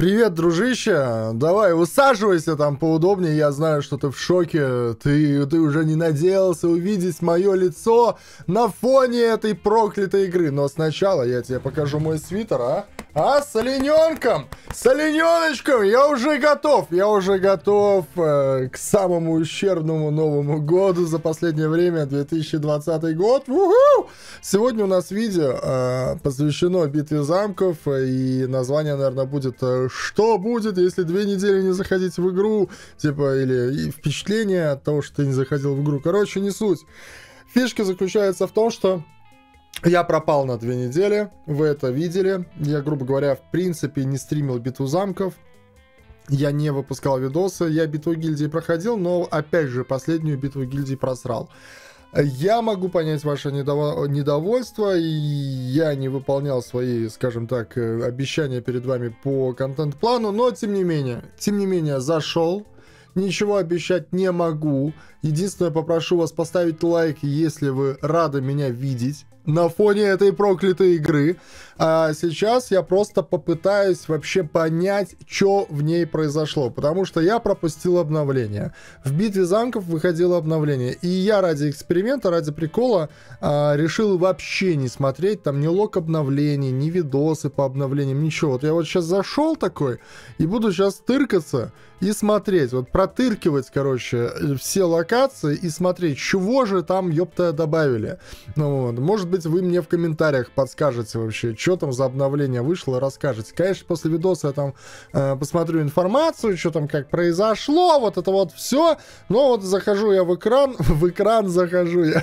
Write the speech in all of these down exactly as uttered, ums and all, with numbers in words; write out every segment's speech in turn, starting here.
Привет, дружище, давай усаживайся там поудобнее, я знаю, что ты в шоке, ты, ты уже не надеялся увидеть мое лицо на фоне этой проклятой игры, но сначала я тебе покажу мой свитер, а? А, с олененком, с олененочком, я уже готов, я уже готов э, к самому ущербному Новому году за последнее время, две тысячи двадцатый год. У-ху! Сегодня у нас видео э, посвящено битве замков, и название, наверное, будет «Что будет, если две недели не заходить в игру?» Типа, или впечатление от того, что ты не заходил в игру. Короче, не суть. Фишка заключается в том, что я пропал на две недели, вы это видели. Я, грубо говоря, в принципе не стримил битву замков. Я не выпускал видосы, я битву гильдии проходил, но опять же последнюю битву гильдии просрал. Я могу понять ваше недово- недовольство, и я не выполнял свои, скажем так, обещания перед вами по контент-плану, но тем не менее, тем не менее, зашел, ничего обещать не могу. Единственное, попрошу вас поставить лайк, если вы рады меня видеть на фоне этой проклятой игры. А сейчас я просто попытаюсь вообще понять, что в ней произошло, потому что я пропустил обновление. В битве замков выходило обновление, и я ради эксперимента, ради прикола а, решил вообще не смотреть там ни лог обновлений, ни видосы по обновлениям, ничего. Вот я вот сейчас зашел такой и буду сейчас тыркаться и смотреть, вот протыркивать, короче, все локации и смотреть, чего же там, ёпта, добавили. Ну, вот. Может быть, вы мне в комментариях подскажете вообще, что там за обновление вышло, расскажете. Конечно, после видоса я там э, посмотрю информацию, что там как произошло, вот это вот все. Но вот захожу я в экран, в экран захожу я.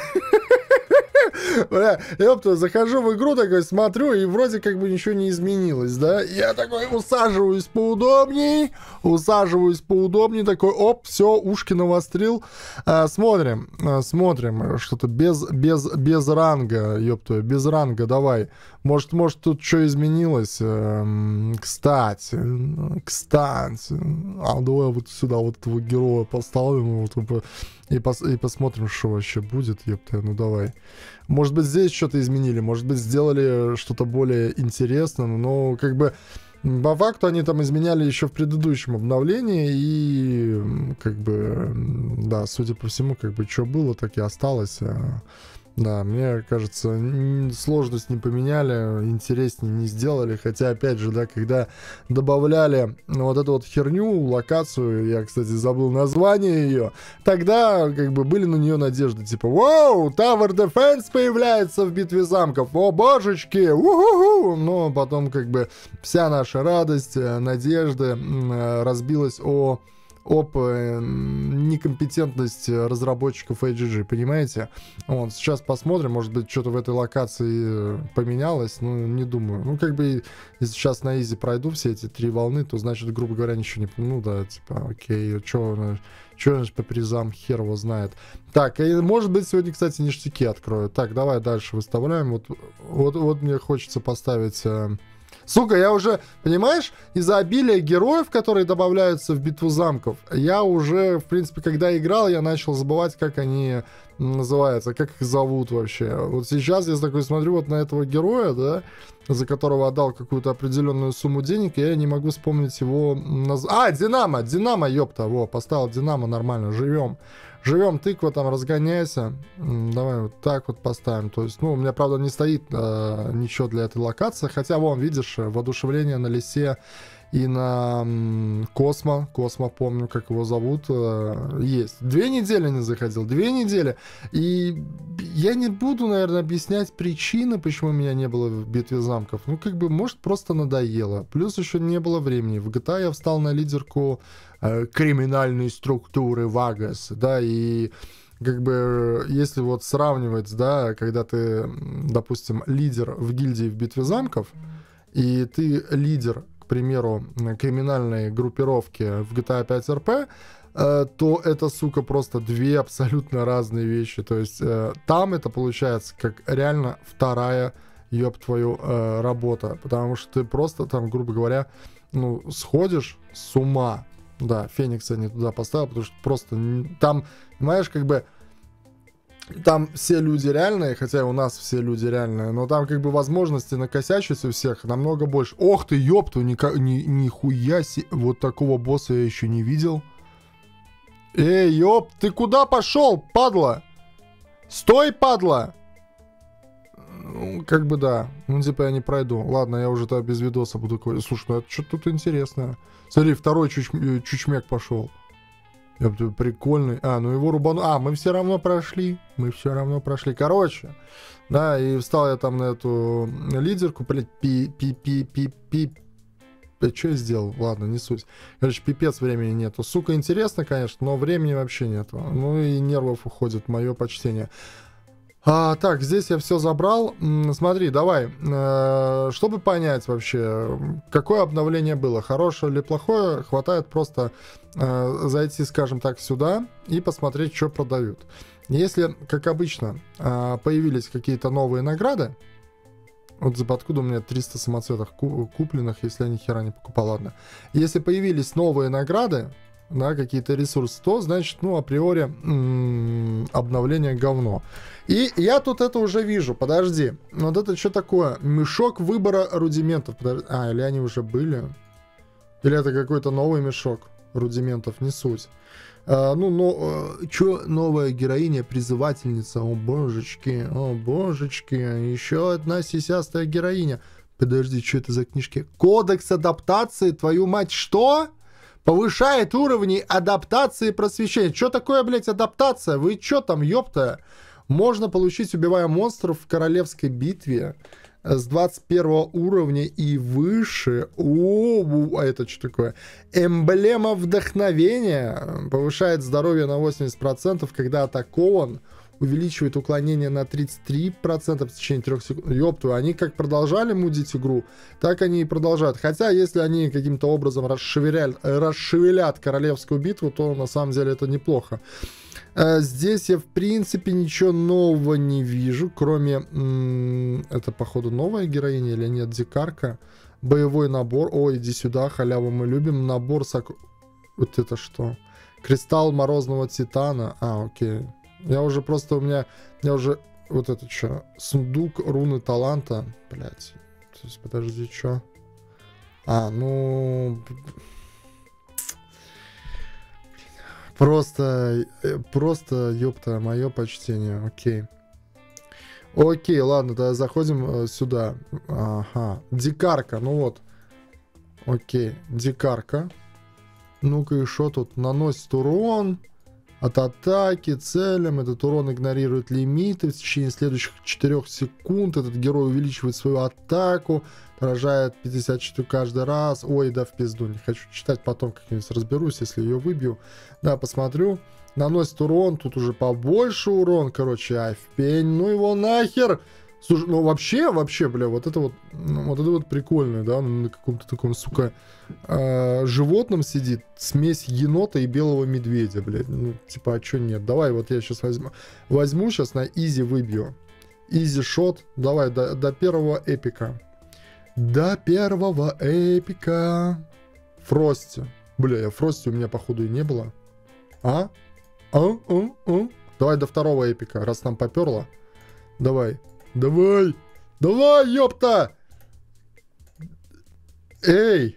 Бля, ёпта, захожу в игру, такой смотрю, и вроде как бы ничего не изменилось, да? Я такой усаживаюсь поудобней, усаживаюсь поудобней, такой, оп, все, ушки навострил. А, смотрим, а, смотрим, что-то без, без, без ранга, ёпта, без ранга, давай. Может, может тут что изменилось? Эм, кстати, кстати, а давай вот сюда вот этого героя поставим вот, и, пос, и посмотрим, что вообще будет, ёпта, ну давай. Может быть, здесь что-то изменили, может быть, сделали что-то более интересное, но как бы по факту они там изменяли еще в предыдущем обновлении, и как бы, да, судя по всему, как бы, что было, так и осталось. Да, мне кажется, сложность не поменяли, интереснее не сделали, хотя, опять же, да, когда добавляли вот эту вот херню, локацию, я, кстати, забыл название ее, тогда, как бы, были на нее надежды, типа, вау, Tower Defense появляется в битве замков, о, божечки, у-ху-ху, но потом, как бы, вся наша радость, надежды разбилась о... об э, некомпетентность разработчиков эй джи джи, понимаете? Вот, сейчас посмотрим, может быть, что-то в этой локации поменялось, ну, не думаю. Ну, как бы, если сейчас на изи пройду все эти три волны, то, значит, грубо говоря, ничего не... Ну, да, типа, окей, что значит по призам, хер его знает. Так, и, может быть, сегодня, кстати, ништяки открою. Так, давай дальше выставляем. Вот, вот, вот мне хочется поставить... Э, Сука, я уже, понимаешь, из-за обилия героев, которые добавляются в битву замков, я уже, в принципе, когда играл, я начал забывать, как они называются, как их зовут вообще. Вот сейчас я такой смотрю вот на этого героя, да, за которого отдал какую-то определенную сумму денег, и я не могу вспомнить его наз... А, Динамо, Динамо, ёпта, во, поставил Динамо, нормально, живем. Живем, тыква там, разгоняйся. Давай вот так вот поставим. То есть, ну, у меня, правда, не стоит э, ничего для этой локации. Хотя, вон, видишь, воодушевление на лисе и на м, Космо. Космо, помню, как его зовут. Э, есть. Две недели не заходил. Две недели. И я не буду, наверное, объяснять причины, почему меня не было в битве замков. Ну, как бы, может, просто надоело. Плюс еще не было времени. В джи ти эй я встал на лидерку криминальной структуры Вагас, да, и как бы, если вот сравнивать, да, когда ты, допустим, лидер в гильдии в битве замков, и ты лидер, к примеру, криминальной группировки в джи ти эй пять эр пи, то это, сука, просто две абсолютно разные вещи, то есть там это получается как реально вторая, ёб твою, работа, потому что ты просто там, грубо говоря, ну, сходишь с ума. Да, Феникса не туда поставил, потому что просто там, понимаешь, как бы там все люди реальные, хотя у нас все люди реальные, но там как бы возможности накосячить у всех намного больше. Ох ты, ёпту, ни, ни, нихуя себе, вот такого босса я еще не видел. Эй, ёп, ты куда пошел, падла? Стой, падла! Ну, как бы да. Ну, типа я не пройду. Ладно, я уже тогда без видоса буду говорить. Слушай, ну это что-то тут интересное. Смотри, второй чуч... чучмек пошел. Прикольный. А, ну его рубану... А, мы все равно прошли. Мы все равно прошли. Короче, да, и встал я там на эту лидерку. Блять, пи-пи-пи-пи-пи. Что я сделал? Ладно, не суть. Короче, пипец, времени нету. Сука, интересно, конечно, но времени вообще нету. Ну и нервов уходит, мое почтение. А, так, здесь я все забрал. Смотри, давай, э, чтобы понять вообще, какое обновление было, хорошее или плохое, хватает просто э, зайти, скажем так, сюда и посмотреть, что продают. Если, как обычно, э, появились какие-то новые награды, вот откуда у меня триста самоцветов купленных, если я ни хера не покупал, ладно. Если появились новые награды, да, какие-то ресурсы, то, значит, ну, априори м-м, обновление говно. И я тут это уже вижу, подожди. Вот это что такое? Мешок выбора рудиментов. Подожди. А, или они уже были? Или это какой-то новый мешок рудиментов, не суть. А, ну, но, что новая героиня, призывательница? О, божечки, о, божечки. Еще одна сисястая героиня. Подожди, что это за книжки? Кодекс адаптации, твою мать, что? Повышает уровни адаптации и просвещения. Что такое, блядь, адаптация? Вы что там, ёпта? Можно получить, убивая монстров в королевской битве с двадцать первого уровня и выше. О, а это что такое? Эмблема вдохновения. Повышает здоровье на восемьдесят процентов, когда атакован. Увеличивает уклонение на тридцать три процента в течение трех секунд. Ёпту, они как продолжали мудить игру, так они и продолжают. Хотя, если они каким-то образом расшевелят, расшевелят королевскую битву, то на самом деле это неплохо. Здесь я, в принципе, ничего нового не вижу, кроме... Это, походу, новая героиня или нет? Дикарка. Боевой набор. О, иди сюда, халяву мы любим. Набор сок... Вот это что? Кристалл морозного титана. А, окей. Я уже просто, у меня, у меня уже, вот это что, сундук руны таланта, блять, подожди, что? А, ну, просто, просто, ёпта, мое почтение, окей. Окей, ладно, тогда заходим сюда, ага, дикарка, ну вот, окей, дикарка, ну-ка и что тут, наносит урон. От атаки целям. Этот урон игнорирует лимиты. В течение следующих четырёх секунд этот герой увеличивает свою атаку. Поражает пятьдесят четыре каждый раз. Ой, да в пизду. Не хочу читать. Потом как-нибудь разберусь, если ее выбью. Да, посмотрю. Наносит урон. Тут уже побольше урон. Короче, ай в пень. Ну его нахер. Слушай, ну вообще, вообще, бля, вот это вот, ну, вот это вот прикольно, да, на каком-то таком, сука, э, животном сидит, смесь енота и белого медведя, блядь, ну, типа, а чё нет, давай, вот я сейчас возьму, возьму сейчас на изи выбью, изи шот, давай, до, до первого эпика, до первого эпика, Фрости, бля, Фрости у меня, походу, и не было, а, а, а, а, давай до второго эпика, раз нам поперло, давай. Давай! Давай, ёпта! Эй!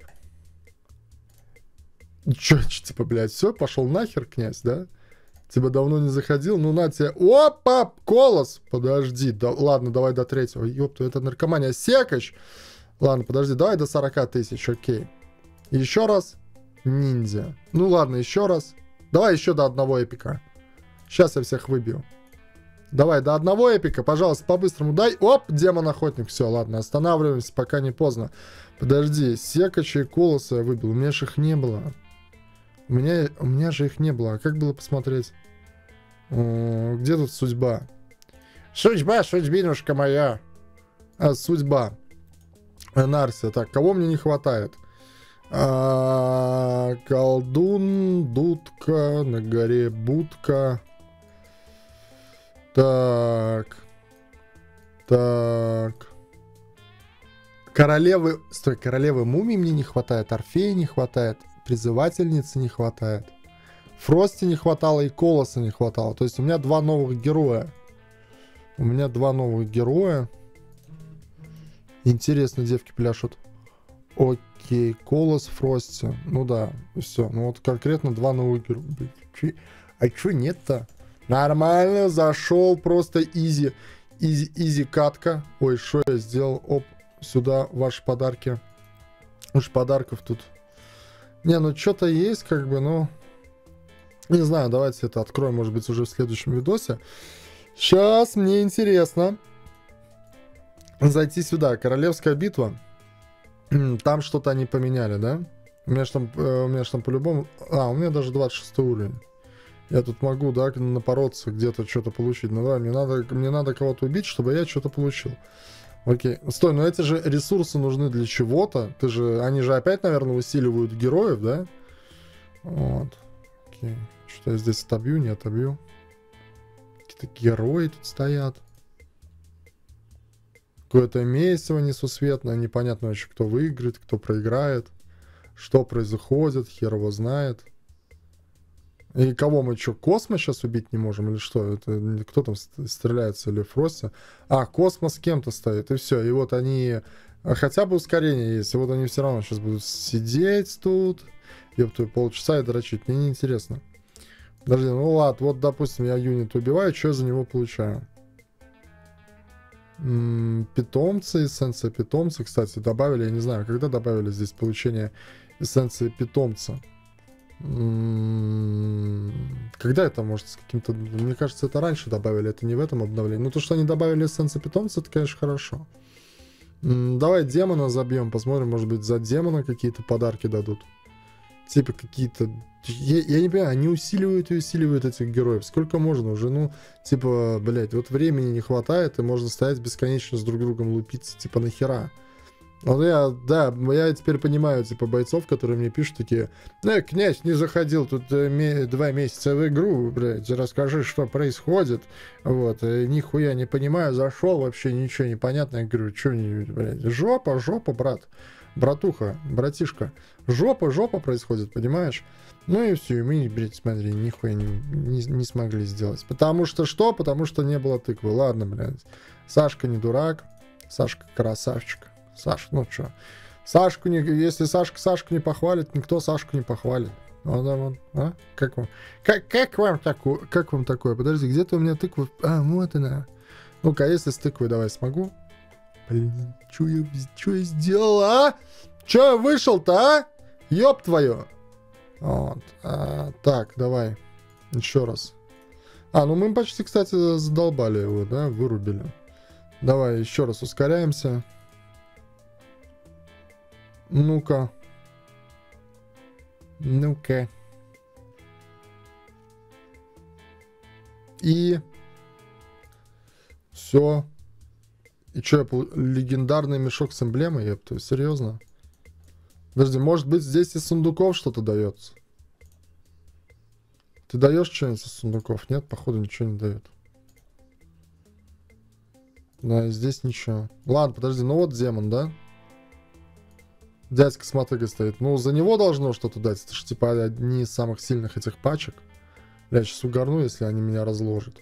Чё, типа, блядь, все, пошел нахер, князь, да? Тебя давно не заходил? Ну, на тебе. Опа! Колос! Подожди. Да, ладно, давай до третьего. Ёпта, это наркомания. Секач! Ладно, подожди, давай до сорока тысяч, окей. Еще раз. Ниндзя. Ну, ладно, еще раз. Давай еще до одного эпика. Сейчас я всех выбью. Давай, до одного эпика, пожалуйста, по-быстрому дай. Оп, демон-охотник. Все, ладно, останавливаемся, пока не поздно. Подожди, Секача и Колоса я выбил. У меня же их не было. У меня, у меня же их не было. А как было посмотреть? О, где тут судьба? Судьба, судьбинушка моя. А, судьба. Нарсия. Так, кого мне не хватает? А, колдун, дудка, на горе будка. Так. Так. Королевы... Стой, королевы мумии мне не хватает. Орфея не хватает. Призывательницы не хватает. Фрости не хватало и Колоса не хватало. То есть у меня два новых героя. У меня два новых героя. Интересно, девки пляшут. Окей, Колос, Фрости. Ну да, все. Ну вот конкретно два новых героя. А чё нет-то? Нормально, зашел, просто изи. Изи, изи катка. Ой, что я сделал? Оп, сюда ваши подарки. Уж подарков тут. Не, ну что-то есть, как бы, ну... Не знаю, давайте это откроем, может быть, уже в следующем видосе. Сейчас мне интересно зайти сюда. Королевская битва. Там что-то они поменяли, да? У меня ж там, у меня ж там по-любому... А, у меня даже двадцать шестой уровень. Я тут могу, да, напороться, где-то что-то получить. Ну да, мне надо, мне надо кого-то убить, чтобы я что-то получил. Окей. Стой, но эти же ресурсы нужны для чего-то. Ты же... Они же опять, наверное, усиливают героев, да? Вот. Окей. Что я здесь отобью, не отобью. Какие-то герои тут стоят. Какое-то месиво несусветное. Непонятно вообще, кто выиграет, кто проиграет. Что происходит, хер его знает. И кого мы что, Космо сейчас убить не можем? Или что? Это кто там стреляется? Или Фрости? А, Космос с кем-то стоит. И все. И вот они... Хотя бы ускорение есть. И вот они все равно сейчас будут сидеть тут. Ёпту, полчаса и дрочить. Мне неинтересно. Подожди, ну ладно. Вот, допустим, я юнит убиваю. Что я за него получаю? М-м, питомцы, эссенция питомца. Кстати, добавили, я не знаю, когда добавили здесь получение эссенции питомца. Когда это, может, с каким-то... Мне кажется, это раньше добавили, это не в этом обновлении. Ну, то, что они добавили эссенцию питомца, это, конечно, хорошо. Давай демона забьем, посмотрим, может быть, за демона какие-то подарки дадут. Типа какие-то... Я, я не понимаю, они усиливают и усиливают этих героев. Сколько можно уже? Ну, типа, блядь, вот времени не хватает, и можно стоять бесконечно с друг другом лупиться. Типа, нахера? Вот я, да, я теперь понимаю, типа, бойцов, которые мне пишут такие: э, князь, не заходил тут э, ме- два месяца в игру, блядь, расскажи, что происходит. Вот, и нихуя не понимаю, зашел, вообще ничего не понятно. Я говорю, что, блядь, жопа, жопа, брат, братуха, братишка, жопа, жопа происходит, понимаешь? Ну и все, и мы, блядь, смотри, нихуя не, не, не смогли сделать. Потому что что? Потому что не было тыквы. Ладно, блядь, Сашка не дурак, Сашка красавчик. Саш, ну чё, Сашку не, если Сашка Сашку не похвалит, никто Сашку не похвалит. Ну да, вон, а? Как вам? Как, как вам такое? Как вам такое? Подожди, где-то у меня тыква. А, вот она. Ну-ка, если с тыквой давай смогу. Блин, чё я, чё я сделал, а? Чё я вышел-то, а? Ёб твою. Вот. А, так, давай. Еще раз. А, ну мы почти, кстати, задолбали его, да, вырубили. Давай еще раз ускоряемся. Ну-ка. Ну-ка. И... Все. И что, я пол... легендарный мешок с эмблемой? Ёпта, серьезно? Подожди, может быть, здесь из сундуков что-то дается? Ты даешь что-нибудь из сундуков? Нет, походу, ничего не дает. Да, здесь ничего. Ладно, подожди, ну вот демон, да? Дядька с мотыгой стоит. Ну, за него должно что-то дать. Это же, типа, одни из самых сильных этих пачек. Я сейчас угорну, если они меня разложат.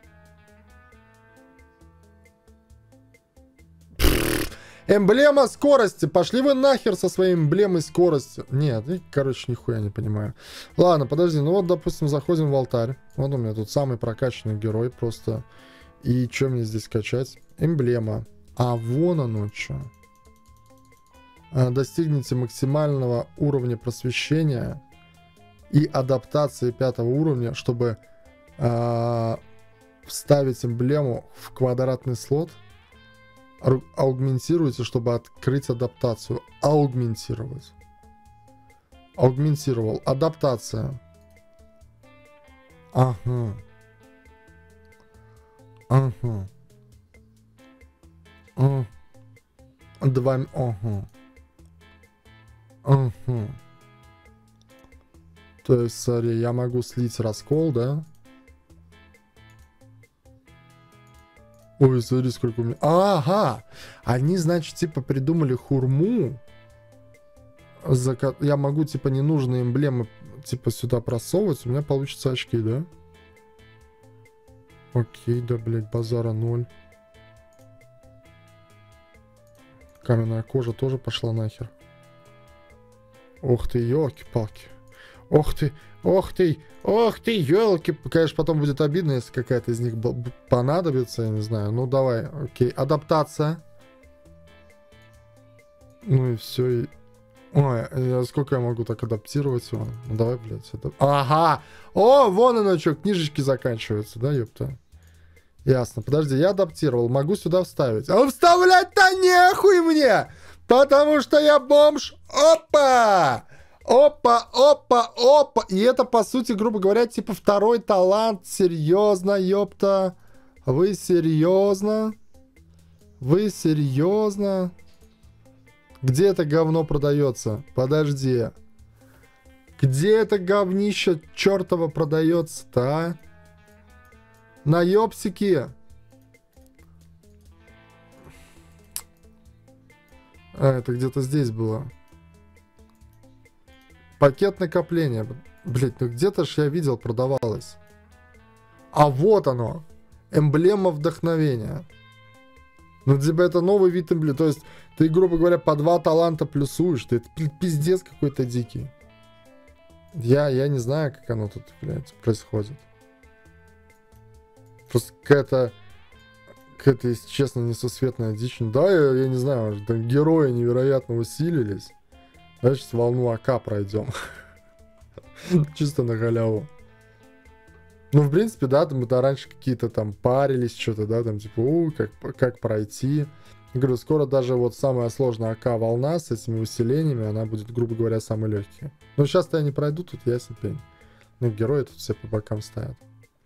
Эмблема скорости. Пошли вы нахер со своей эмблемой скорости. Нет, и, короче, нихуя не понимаю. Ладно, подожди. Ну вот, допустим, заходим в алтарь. Вот у меня тут самый прокачанный герой просто. И что мне здесь качать? Эмблема. А вон оно что. Достигните максимального уровня просвещения и адаптации пятого уровня, чтобы э, вставить эмблему в квадратный слот. Аугментируйте, чтобы открыть адаптацию. Аугментировать. Аугментировал. Адаптация. Ага. Ага. Ага. Два... Ага. Ага. То есть, смотри, я могу слить раскол, да? Ой, смотри, сколько у меня... Ага! Они, значит, типа, придумали хурму. За... Я могу, типа, ненужные эмблемы, типа, сюда просовывать. У меня получатся очки, да? Окей, да, блядь, базара ноль. Каменная кожа тоже пошла нахер. Ох ты, елки-палки. Ох ты, ох ты, ох ты, елки. Конечно, потом будет обидно, если какая-то из них понадобится, я не знаю. Ну, давай, окей. Адаптация. Ну и все. И... Ой, а сколько я могу так адаптировать его? Ну, давай, блядь. Это... Ага! О, вон оно что, книжечки заканчиваются, да, ёпта? Ясно. Подожди, я адаптировал. Могу сюда вставить. А вставлять-то нехуй мне! Потому что я бомж. Опа! Опа, опа, опа. И это, по сути, грубо говоря, типа второй талант. Серьезно, ёпта. Вы серьезно? Вы серьезно? Где это говно продается? Подожди. Где это говнище чертово продается-то, а? На ёпсики. А, это где-то здесь было. Пакет накопления. Блять, ну где-то ж я видел, продавалось. А вот оно. Эмблема вдохновения. Ну, типа, это новый вид эмблемы. То есть, ты, грубо говоря, по два таланта плюсуешь. Ты, это пиздец какой-то дикий. Я, я не знаю, как оно тут, блядь, происходит. Просто какая-то, какая-то, если честно, несусветная дичь. Да, я, я не знаю, там герои невероятно усилились. Давай сейчас волну АК пройдем. Чисто на халяву. Ну, в принципе, да, мы-то раньше какие-то там парились, что-то, да, там, типа, у, как, как пройти. Я говорю, скоро даже вот самая сложная АК-волна с этими усилениями, она будет, грубо говоря, самой легкой. Но сейчас-то я не пройду, тут ясен пень. Ну, герои тут все по бокам стоят.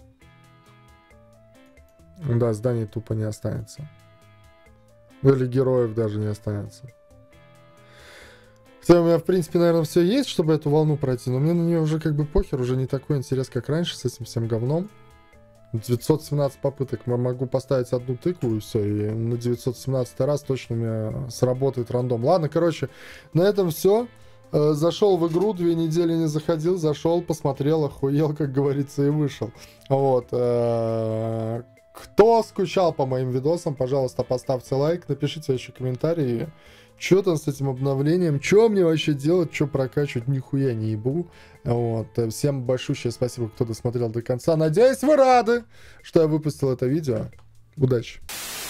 Да, зданий тупо не останется. Или героев даже не останется. Хотя у меня, в принципе, наверное, все есть, чтобы эту волну пройти, но мне на нее уже как бы похер, уже не такой интерес, как раньше с этим всем говном. девятьсот семнадцать попыток, я могу поставить одну тыкву и все, и на девятьсот семнадцатый раз точно у меня сработает рандом. Ладно, короче, на этом все. Зашел в игру, две недели не заходил, зашел, посмотрел, охуел, как говорится, и вышел. Вот. Кто скучал по моим видосам, пожалуйста, поставьте лайк, напишите еще комментарии. Что там с этим обновлением? Что мне вообще делать? Что прокачивать? Нихуя не ебу. Вот. Всем большущее спасибо, кто досмотрел до конца. Надеюсь, вы рады, что я выпустил это видео. Удачи!